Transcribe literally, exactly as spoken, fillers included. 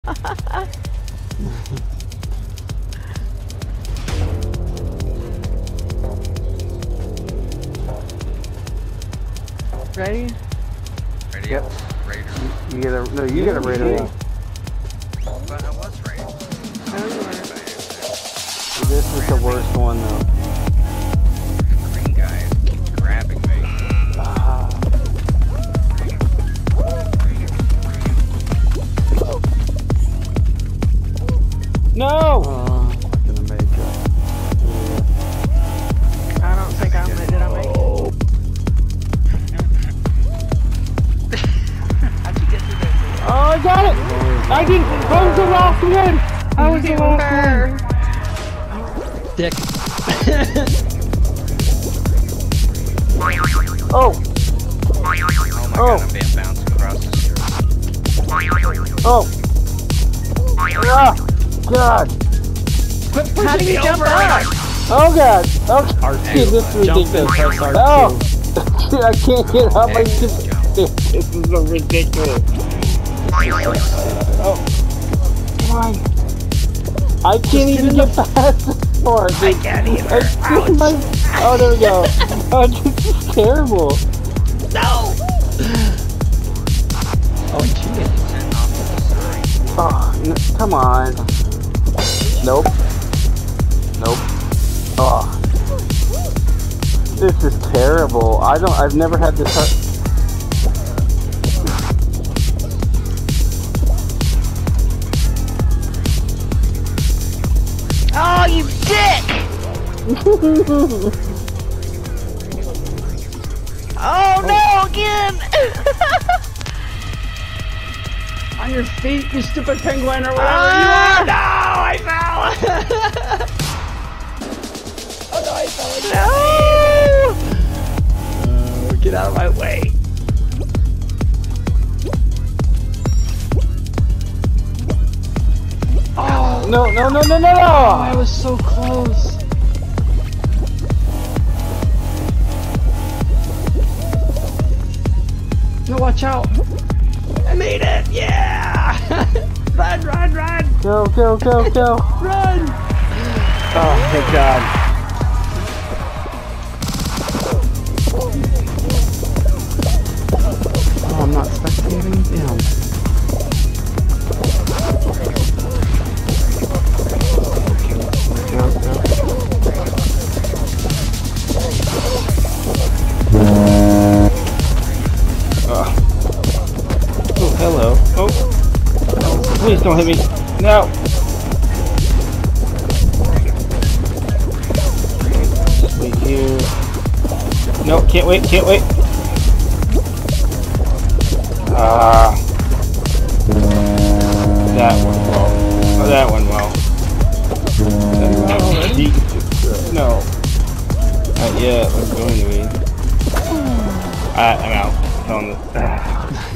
Ready? Ready? Yep. Raider. You get a no. You get a raider. But I was ready. No, you weren't. This is the worst one though. The green guy keeps grabbing me. Ah. No! Oh, gonna make it. I don't think I did. I make it? How'd you get through that? Oh, I got it! I did. I was the last one. I was the last one. Dick. Oh. Oh my Oh. god, I'm being bounced across the street. Oh. Ah. God. How do you jump up? Oh God. Oh, R two. dude, this is Jump in, ridiculous. press R two. Oh. Dude, I can't get up. I just. This is so ridiculous. Oh. Why? I can't even get past this part. I can't either. I my, oh, there we go. Oh, this is terrible. No! Oh, I cheated. Oh, n come on. Nope. Nope. Oh. This is terrible. I don't, I've never had this hard. Oh, you dick! Oh no, again! On your feet, you stupid penguin, or whatever Ah! you are! No! I fell! Oh no, I fell again! No! Uh, get out of my way. Oh! No, no, no, no, no, no! Oh, I was so close. No, watch out! I made it! Yeah! Run, run, run! Go, go, go, go! Run! Oh, thank God. Oh, I'm not spectating? Damn. Go, go. Oh. Oh, hello. Oh. Oh, please don't hit me. No. Just wait here. No, can't wait, can't wait. Ah. That one well. Oh, that one well. Already? No. Not yet. What's going to be? Uh, I'm out. On the.